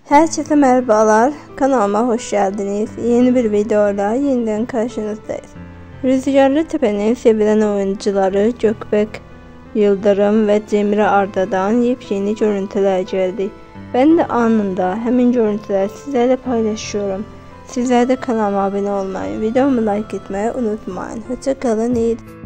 Herkese merhabalar, kanalıma hoş geldiniz. Yeni bir videoyla yeniden karşınızdayız. Rüzgarlı Tepe'nin sevilen oyuncuları Gökbek Yıldırım ve Cemre Arda'dan yepyeni görüntüler geldi. Ben de anında hemen görüntüleri sizlerle paylaşıyorum. Sizler de kanalıma abone olmayı, videomu like etmeyi unutmayın. Hoşça kalın, iyi.